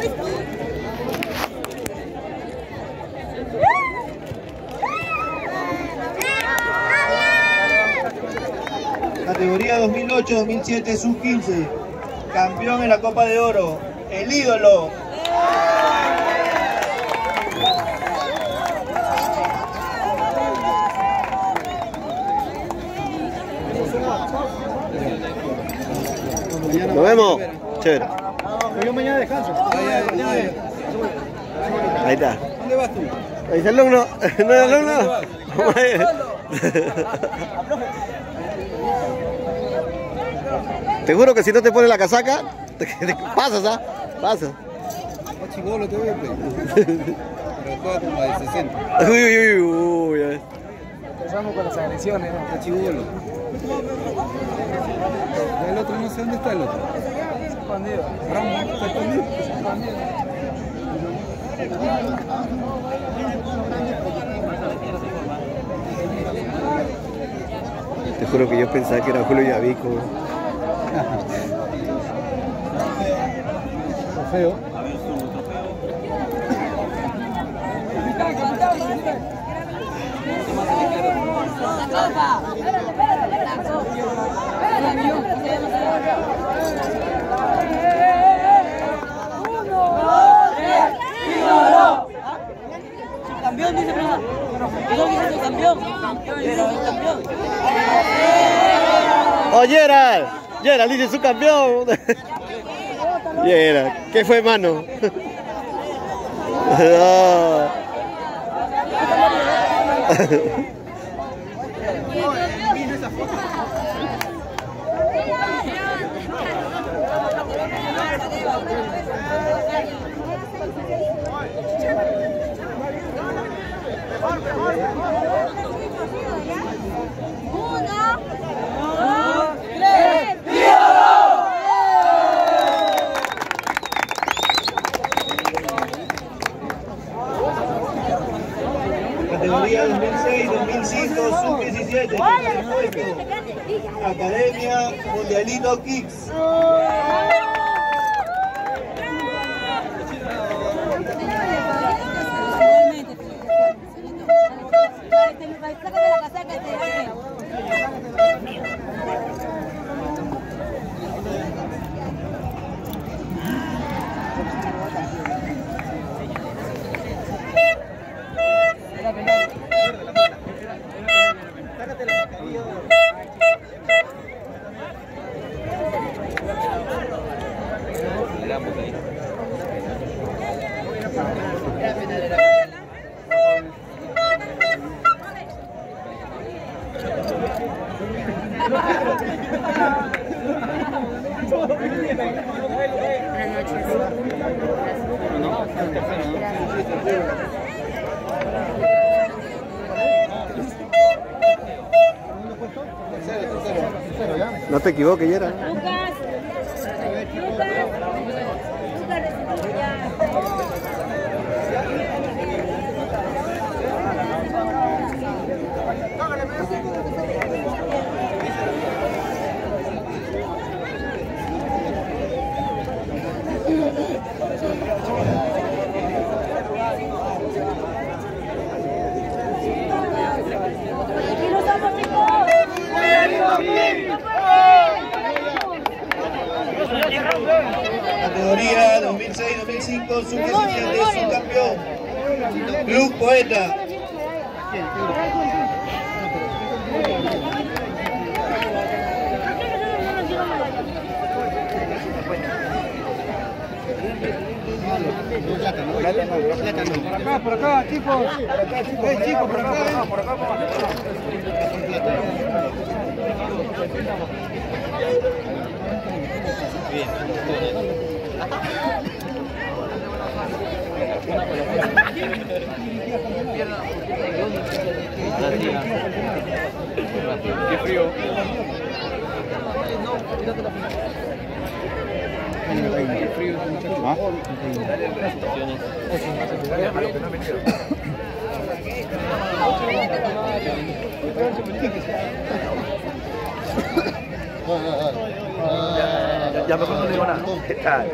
Categoría 2008-2007 sub-15. Campeón en la Copa de Oro. El ídolo. Nos vemos. Chévere. Yo mañana descanso. Ahí está. ¿Dónde vas tú? Ahí está el alumno. ¿No es el alumno? Te juro que si no te pones la casaca, te pasas, ¿ah? Pasas. No chibolo te veo, pero juega como de 60. Uy. Empezamos con las agresiones, ¿no? Está chibolo. El otro no sé dónde está el otro. Escondido. Ramos, ¿está escondido? Te juro que yo pensaba que era Julio Yavico. Feo. Campeón, dice prima. Yo dice su campeón. Campeón. ¡Oh, Gerald! Gerald dice su campeón. Gerald, ¿qué fue, mano? Oh. Categoría 2006-2005 sub-17. Academia Mundialito Kicks. Sácate la casaca, No te equivoques, Gerald. Categoría 2006-2005 sub-17 subcampeón. Club Poeta. Por acá, chicos. Chicos, por acá. Por acá. Qué frío. Qué frío, muchachos. Ya mejor no le digo nada. ¿Qué tal?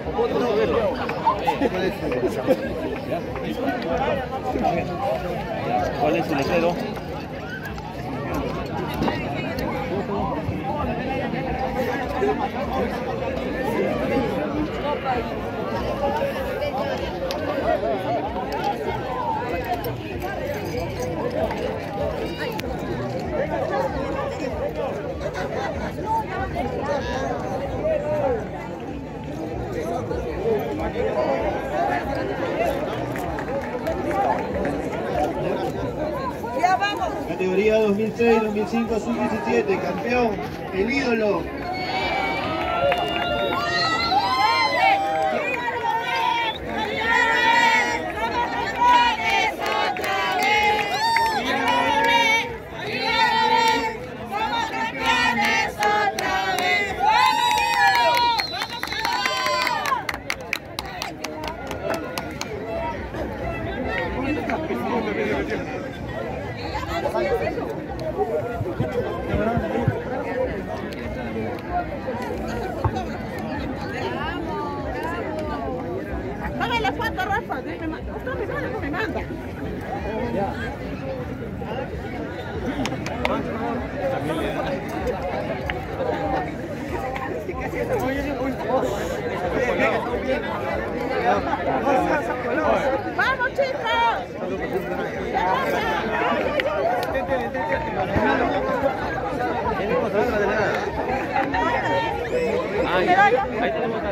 ¿Cuál es su letrero? Categoría 2006-2005 sub-17, campeón, el ídolo. Dame la foto, Rafa. Usted me manda, no me manda. ¡Vamos, chicos! Ahí tenemos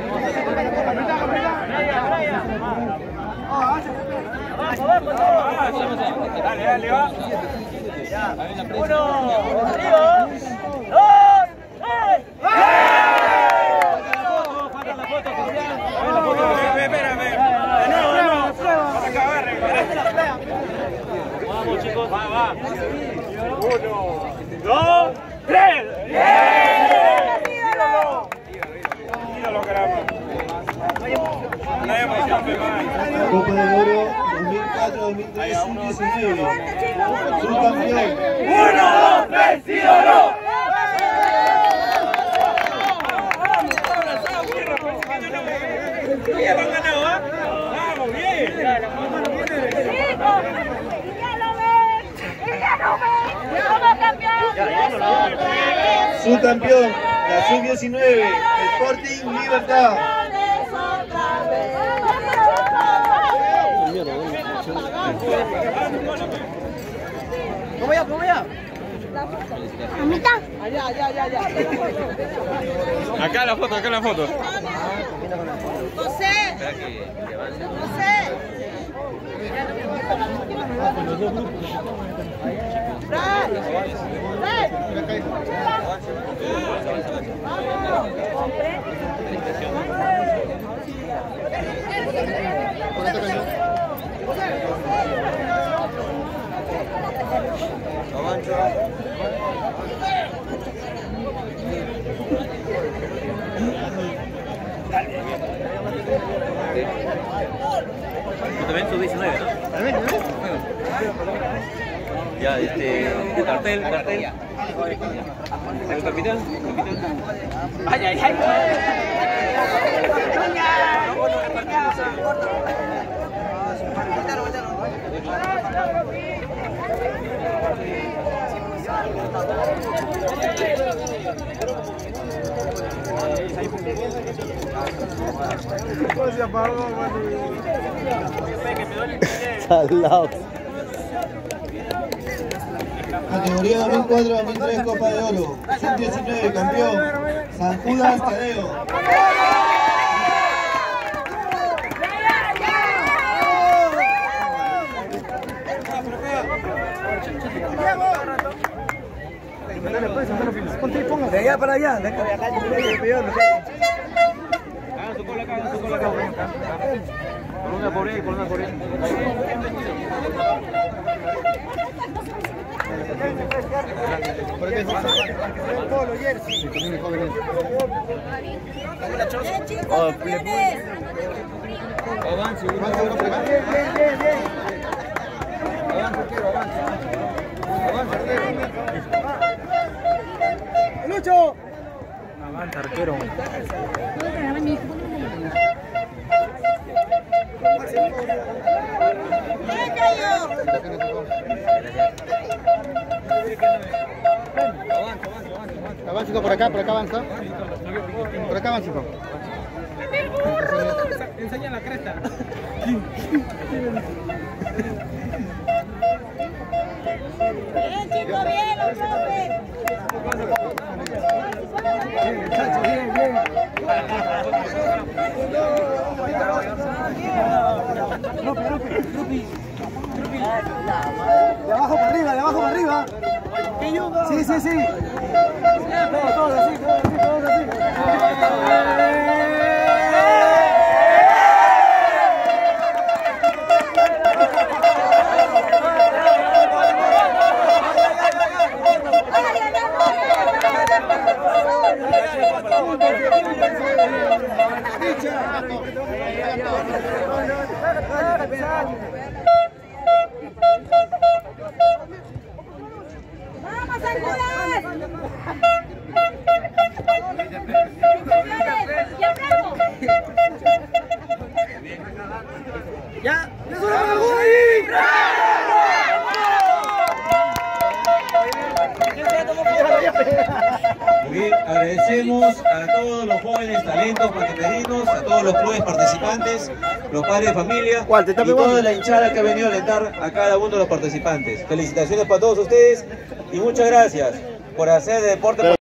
dale, dale, va. 1, 2, 3. Falta la foto, espérame. Vamos, chicos. Va. 1, 2, 3. Ídolo, caramba. Copa de Oro 2004-2003 sub-19. Subcampeón. 1, 2, 3, ídolo. Vamos, bien. Subcampeón, la sub-19, Sporting Libertad. ¿Cómo ya? ¿A mitad? Allá. Acá la foto. José. También su 19, ¿no? Ya, cartel. ¿El capitán? Ay. Salado. Categoría 2004-2003 Copa de Oro. Sub-19, campeón. San Judas Tadeo. De allá para allá. Con una por ahí. Lucho. Arquero. Avanza, chico, por acá avanza. Por acá avanza, chico. Enseña la cresta. Bien, chicos, bien, los profes. De abajo para arriba, de abajo para arriba. Sí, sí, sí. Todos así, todos así. ¡Vamos, Angulas! ¡Ya, bravo! ¡Ya! Muy bien, agradecemos a todos los jóvenes talentos panamericanos, a todos los clubes participantes, los padres de familia y toda la hinchada que ha venido a alentar a cada uno de los participantes. Felicitaciones para todos ustedes y muchas gracias por hacer deporte.